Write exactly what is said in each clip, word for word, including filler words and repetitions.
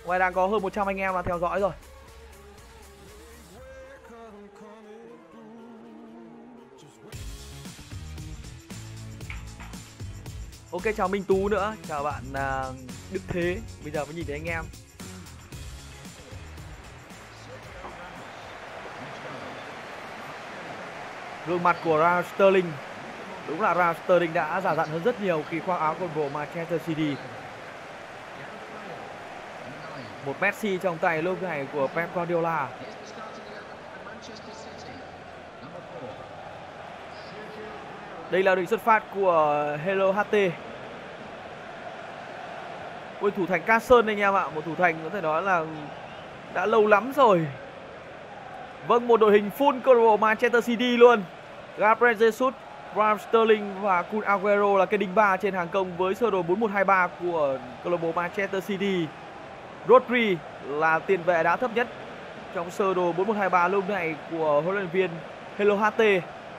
Ngoài đang có hơn một trăm anh em đang theo dõi rồi. Ok, chào Minh Tú nữa, chào bạn uh, Đức Thế. Bây giờ mới nhìn thấy anh em. Gương mặt của Raheem Sterling. Đúng là Raheem Sterling đã già dặn hơn rất nhiều khi khoác áo câu lạc bộ Manchester City. Một Messi trong tay lúc này của Pep Guardiola. Đây là định xuất phát của Hello hát tê. Ôi, thủ thành Carson anh em ạ, một thủ thành có thể nói là đã lâu lắm rồi. Vâng, một đội hình full câu lạc bộ Manchester City luôn. Gabriel Jesus, Raheem Sterling và Kun Aguero là cái đinh ba trên hàng công với sơ đồ bốn một hai ba của câu lạc bộ Manchester City. Rodri là tiền vệ đá thấp nhất trong sơ đồ bốn một hai ba lúc này của huấn luyện viên Hello hát tê.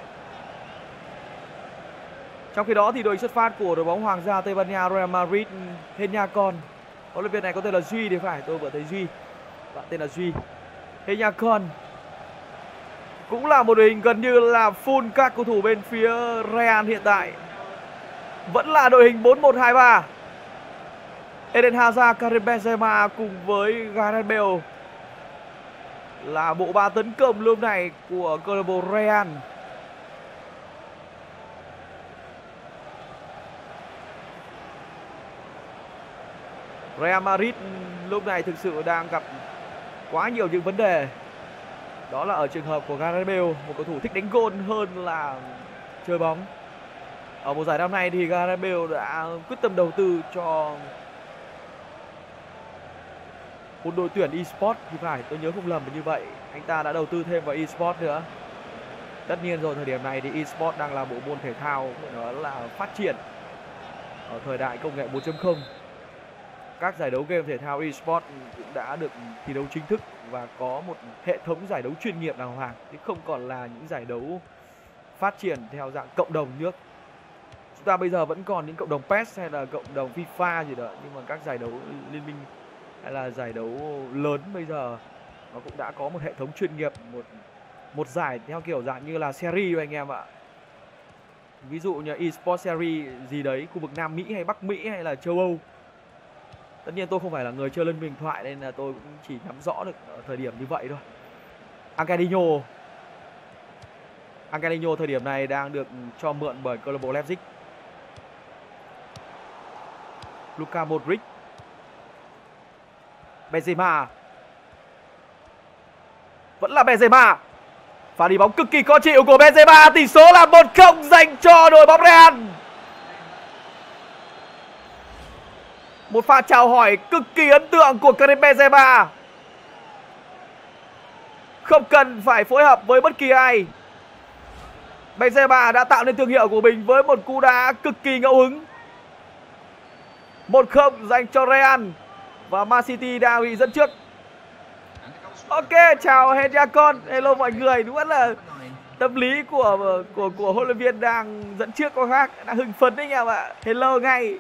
Trong khi đó thì đội xuất phát của đội bóng Hoàng gia Tây Ban Nha Real Madrid, Heñacon. Huấn luyện viên này có tên là Duy thì phải, tôi vừa thấy Duy. Bạn tên là Duy. Heñacon cũng là một đội hình gần như là full các cầu thủ bên phía Real hiện tại. Vẫn là đội hình bốn một hai ba. Eden Hazard, Karim Benzema cùng với Gareth Bale là bộ ba tấn công lúc này của câu lạc bộ Real. Real Madrid lúc này thực sự đang gặp quá nhiều những vấn đề. Đó là ở trường hợp của Gareth Bale, một cầu thủ thích đánh gôn hơn là chơi bóng. Ở mùa giải năm nay thì Gareth Bale đã quyết tâm đầu tư cho một đội tuyển eSports thì phải, tôi nhớ không lầm là như vậy. Anh ta đã đầu tư thêm vào eSports nữa. Tất nhiên rồi, thời điểm này thì eSports đang là bộ môn thể thao nó là phát triển ở thời đại công nghệ bốn chấm không. Các giải đấu game thể thao eSports cũng đã được thi đấu chính thức và có một hệ thống giải đấu chuyên nghiệp đàng hoàng, chứ không còn là những giải đấu phát triển theo dạng cộng đồng nước. Chúng ta bây giờ vẫn còn những cộng đồng pê e ét hay là cộng đồng FIFA gì đó, nhưng mà các giải đấu liên minh hay là giải đấu lớn bây giờ nó cũng đã có một hệ thống chuyên nghiệp, một một giải theo kiểu dạng như là series anh em ạ. Ví dụ như eSports series gì đấy, khu vực Nam Mỹ hay Bắc Mỹ hay là châu Âu. Tất nhiên tôi không phải là người chơi lên huyền thoại nên là tôi cũng chỉ nắm rõ được ở thời điểm như vậy thôi. Angelino Angelino thời điểm này đang được cho mượn bởi câu lạc bộ Leipzig. Luka Modric, Benzema, vẫn là Benzema. Pha đi bóng cực kỳ khó chịu của Benzema, tỷ số là một không dành cho đội bóng Real. Một pha chào hỏi cực kỳ ấn tượng của Karim Benzema. Không cần phải phối hợp với bất kỳ ai. Benzema đã tạo nên thương hiệu của mình với một cú đá cực kỳ ngẫu hứng. một không dành cho Real. Và Man City đang bị dẫn trước. Ok, chào Heñacon. Hello mọi người. Đúng là tâm lý của của của huấn luyện viên đang dẫn trước có khác, đang hưng phấn đấy anh em ạ. Hello ngay.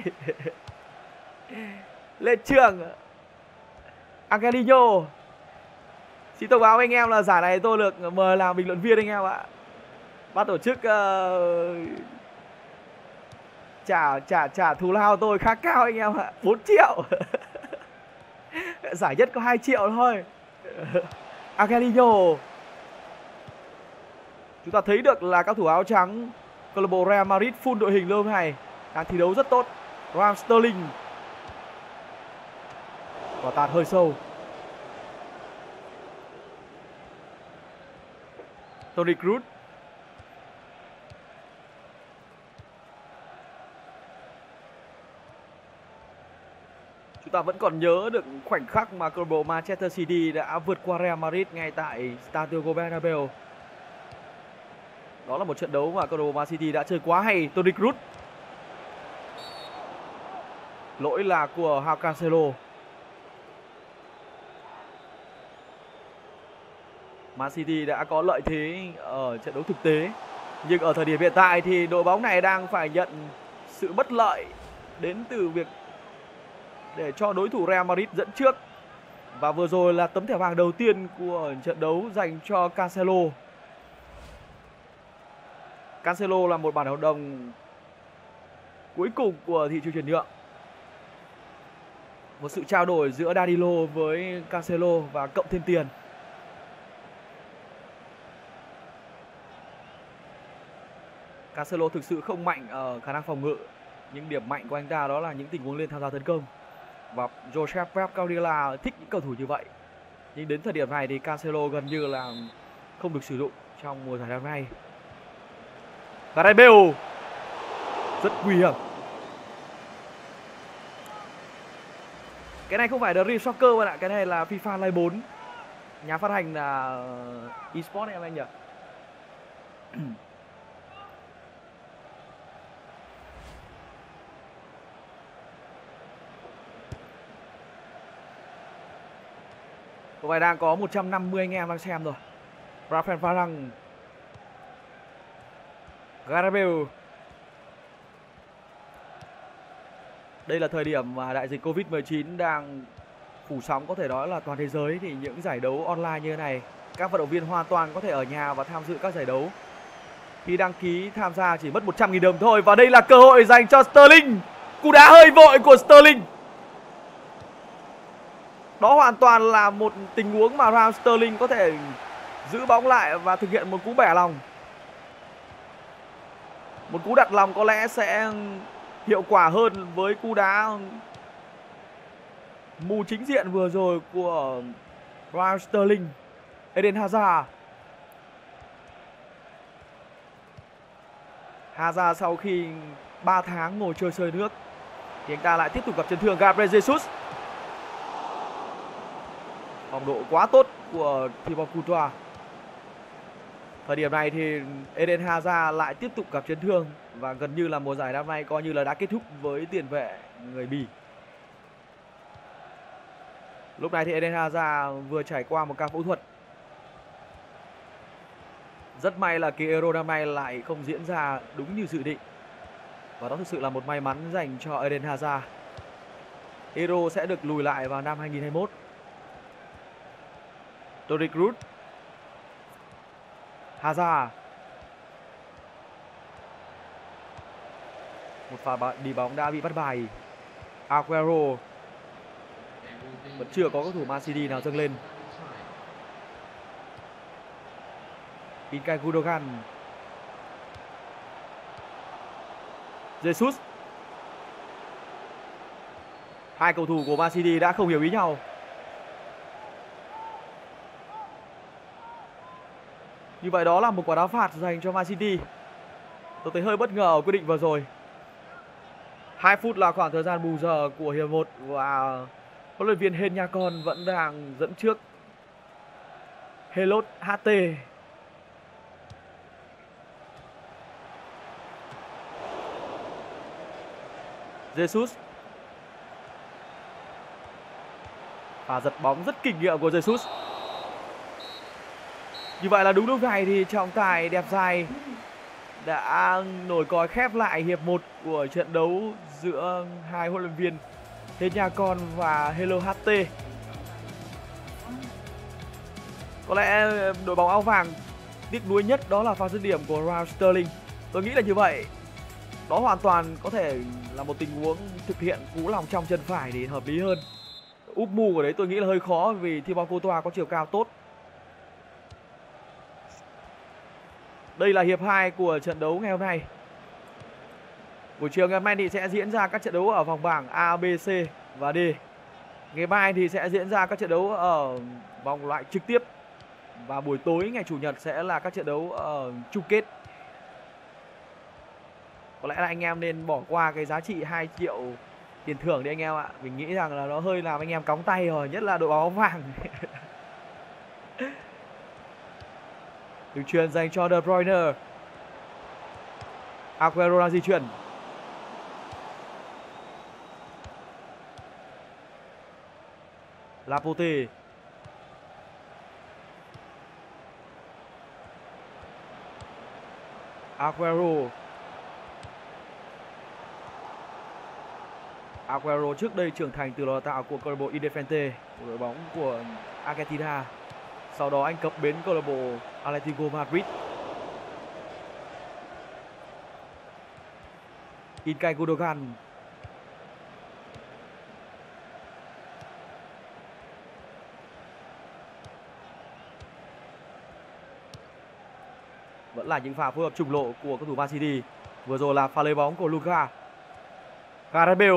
Lên trường. Angelino. Xin thông báo với anh em là giải này tôi được mời làm bình luận viên anh em ạ. Ban tổ chức uh, trả trả trả thù lao tôi khá cao anh em ạ, bốn triệu. Giải nhất có hai triệu thôi. Angelino. Chúng ta thấy được là các thủ áo trắng câu lạc bộ Real Madrid full đội hình luôn này, đang thi đấu rất tốt. Raheem Sterling. Quả tạt hơi sâu. Toni Kroos. Chúng ta vẫn còn nhớ được khoảnh khắc mà câu lạc bộ Manchester City đã vượt qua Real Madrid ngay tại Santiago Bernabeu. Đó là một trận đấu mà câu lạc bộ Man City đã chơi quá hay. Toni Kroos. Lỗi là của Joao Cancelo. Man City đã có lợi thế ở trận đấu thực tế, nhưng ở thời điểm hiện tại thì đội bóng này đang phải nhận sự bất lợi đến từ việc để cho đối thủ Real Madrid dẫn trước. Và vừa rồi là tấm thẻ vàng đầu tiên của trận đấu dành cho Cancelo. Cancelo là một bản hợp đồng cuối cùng của thị trường chuyển nhượng. Một sự trao đổi giữa Danilo với Cancelo và cộng thêm tiền. Cancelo thực sự không mạnh ở khả năng phòng ngự, nhưng điểm mạnh của anh ta đó là những tình huống lên tham gia tấn công. Và Josep Pep Guardiola thích những cầu thủ như vậy. Nhưng đến thời điểm này thì Cancelo gần như là không được sử dụng trong mùa giải năm nay. Gareth Bale rất nguy hiểm. Cái này không phải The Real Soccer bạn ạ, cái này là FIFA Live bốn. Nhà phát hành là eSports em anh nhỉ. Có phải đang có một trăm năm mươi anh em đang xem rồi. Rafael Varane, Gareth Bale. Đây là thời điểm mà đại dịch Covid mười chín đang phủ sóng có thể nói là toàn thế giới, thì những giải đấu online như thế này các vận động viên hoàn toàn có thể ở nhà và tham dự các giải đấu. Khi đăng ký tham gia chỉ mất một trăm nghìn đồng thôi. Và đây là cơ hội dành cho Sterling. Cú đá hơi vội của Sterling. Đó hoàn toàn là một tình huống mà Raheem Sterling có thể giữ bóng lại và thực hiện một cú bẻ lòng. Một cú đặt lòng có lẽ sẽ hiệu quả hơn với cú đá mù chính diện vừa rồi của Raheem Sterling. Eden Hazard. Hazard sau khi ba tháng ngồi chơi sơi nước thì anh ta lại tiếp tục gặp chấn thương. Gabriel Jesus. Phong độ quá tốt của Thibaut Courtois. Thời điểm này thì Eden Hazard lại tiếp tục gặp chấn thương và gần như là mùa giải năm nay coi như là đã kết thúc với tiền vệ người Bỉ. Lúc này thì Eden Hazard vừa trải qua một ca phẫu thuật. Rất may là kỳ Euro năm nay lại không diễn ra đúng như dự định. Và đó thực sự là một may mắn dành cho Eden Hazard. Euro sẽ được lùi lại vào năm hai nghìn không trăm hai mươi mốt. Toni Kroos. Hazard. Một pha đi bóng đã bị bắt bài. Aguero. Vẫn chưa có cầu thủ Man City nào dâng lên. Ilkay Gundogan. Jesus. Hai cầu thủ của Man City đã không hiểu ý nhau. Như vậy đó là một quả đá phạt dành cho Man City. Tôi thấy hơi bất ngờ ở quyết định vừa rồi. hai phút là khoảng thời gian bù giờ của hiệp một và huấn luyện viên Hen Nhakon vẫn đang dẫn trước Helot hát tê. Jesus. Và giật bóng rất kinh nghiệm của Jesus. Như vậy là đúng lúc này thì trọng tài đẹp dài đã nổi còi khép lại hiệp một của trận đấu giữa hai huấn luyện viên Hen Nhakon và Helot hát tê. Có lẽ đội bóng áo vàng tiếc nuối nhất đó là pha dứt điểm của Raheem Sterling. Tôi nghĩ là như vậy. Đó hoàn toàn có thể là một tình huống thực hiện cú lòng trong chân phải để hợp lý hơn. Úp mù ở đấy tôi nghĩ là hơi khó vì Thibaut Courtois có chiều cao tốt. Đây là hiệp hai của trận đấu ngày hôm nay. Buổi chiều ngày hôm nay thì sẽ diễn ra các trận đấu ở vòng bảng A, B, C và D. Ngày mai thì sẽ diễn ra các trận đấu ở vòng loại trực tiếp. Và buổi tối ngày Chủ nhật sẽ là các trận đấu ở chung kết. Có lẽ là anh em nên bỏ qua cái giá trị hai triệu tiền thưởng đi anh em ạ. Mình nghĩ rằng là nó hơi làm anh em cóng tay rồi, nhất là đội bóng áo vàng. Đường chuyền dành cho De Bruyne. Aguero đang di chuyển. Laporte. Aguero. Aguero trước đây trưởng thành từ lò đào tạo của câu lạc bộ Independiente, của đội bóng của Argentina. Sau đó anh cập bến câu lạc bộ Atletico Madrid. Ilkay Gundogan. Vẫn là những pha phối hợp trùng lộ của cầu thủ Man City. Vừa rồi là pha lấy bóng của Luka. Garabel.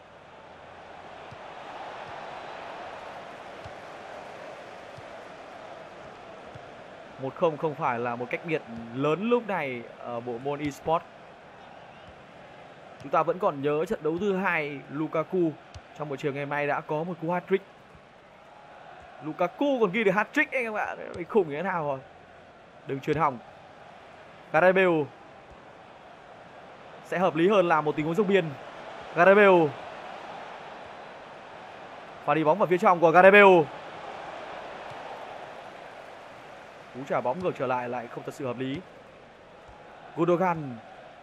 một không không phải là một cách biệt lớn lúc này ở bộ môn eSports. Chúng ta vẫn còn nhớ trận đấu thứ hai Lukaku trong buổi chiều ngày mai đã có một cú hat-trick. Lukaku còn ghi được hat-trick anh các bạn, khủng như thế nào rồi. Đừng truyền hỏng. Garabel sẽ hợp lý hơn là một tình huống dốc biên. Garabel. Và đi bóng vào phía trong của Garabel. Cú trả bóng ngược trở lại lại không thật sự hợp lý. Gundogan.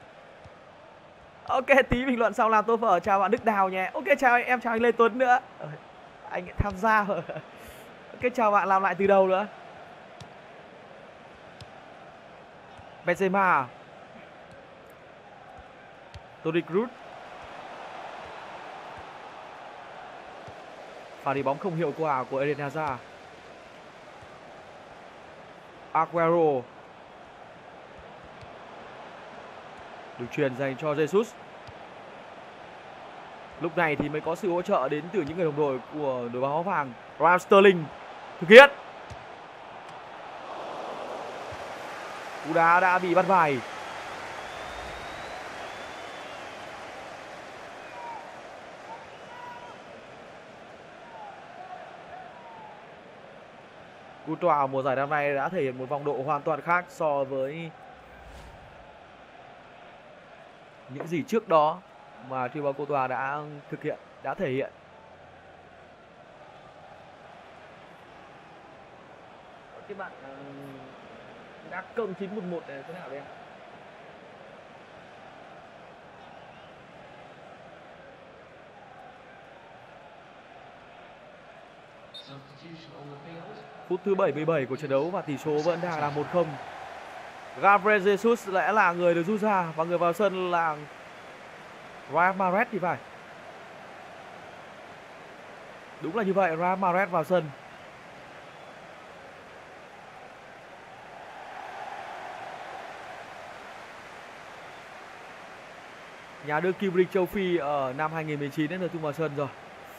Ok, tí bình luận xong làm tôi vợ. Chào bạn Đức Đào nhé. Ok, chào anh, em chào anh Lê Tuấn nữa. Anh tham gia. Ok, chào bạn, làm lại từ đầu nữa. Benzema. Toni Kroos. Pha đi bóng không hiệu quả của Eden Hazard. Aguero. Được truyền dành cho Jesus. Lúc này thì mới có sự hỗ trợ đến từ những người đồng đội của đội bóng áo vàng. Raheem Sterling thực hiện. Cú đá đã bị bắt bài. Courtois mùa giải năm nay đã thể hiện một phong độ hoàn toàn khác so với những gì trước đó mà Thibaut Courtois đã thực hiện, đã thể hiện. Các bạn uh, đã cộng chín một một này thế nào đây? Phút thứ bảy mươi bảy của trận đấu và tỷ số vẫn đang là một không. Gabriel Jesus lẽ là người được rút ra và người vào sân là Riyad Mahrez thì phải. Đúng là như vậy, Riyad Mahrez vào sân. Nhà đương kim vô địch châu Phi ở năm hai nghìn không trăm mười chín đến giờ tung vào sân rồi.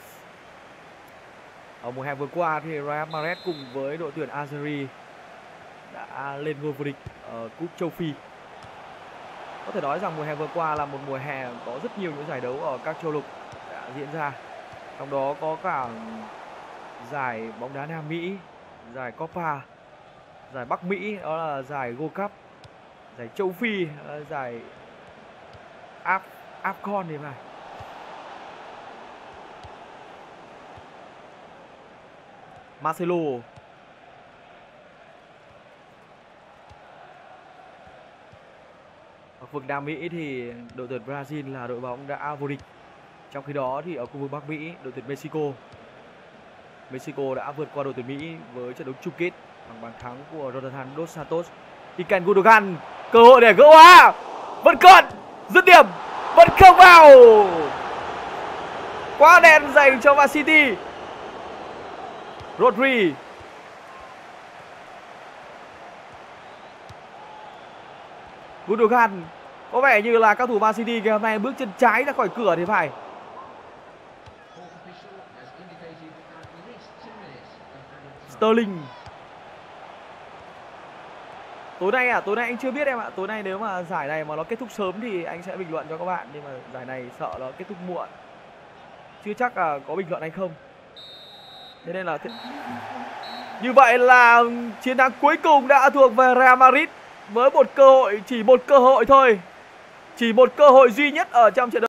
Ở mùa hè vừa qua thì Riyad Mahrez cùng với đội tuyển Algeria đã lên ngôi vô địch ở cúp châu Phi. Có thể nói rằng mùa hè vừa qua là một mùa hè có rất nhiều những giải đấu ở các châu lục đã diễn ra. Trong đó có cả giải bóng đá Nam Mỹ, giải Copa, giải Bắc Mỹ đó là giải Gold Cup, giải châu Phi, giải Af AFCON thì phải. Marcelo. Ở khu vực Nam Mỹ thì đội tuyển Brazil là đội bóng đã vô địch. Trong khi đó thì ở khu vực Bắc Mỹ, đội tuyển Mexico Mexico đã vượt qua đội tuyển Mỹ với trận đấu chung kết bằng bàn thắng của Jonathan dos Santos. Ilkay Gundogan, cơ hội để gỡ hòa, vẫn còn dứt điểm, vẫn không vào. Quá đen dành cho Man City. Rodri. Gundogan. Có vẻ như là các thủ Man City ngày hôm nay bước chân trái ra khỏi cửa thì phải. Sterling. Tối nay à, tối nay anh chưa biết em ạ. Tối nay nếu mà giải này mà nó kết thúc sớm thì anh sẽ bình luận cho các bạn. Nhưng mà giải này sợ nó kết thúc muộn, chưa chắc là có bình luận hay không. Thế nên là th... như vậy là chiến thắng cuối cùng đã thuộc về Real Madrid với một cơ hội, chỉ một cơ hội thôi, chỉ một cơ hội duy nhất ở trong trận đấu.